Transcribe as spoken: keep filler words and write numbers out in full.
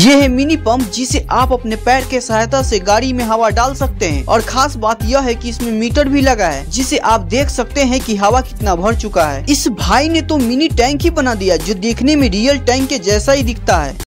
ये है mini pump, जिसे आप अपने पैर के सहायता से गाड़ी में हवा डाल सकते हैं। और खास बात यह है कि इसमें मीटर भी लगा है, जिसे आप देख सकते हैं कि हवा कितना भर चुका है। इस भाई ने तो मिनी टैंक ही बना दिया, जो देखने में रियल टैंक के जैसा ही दिखता है।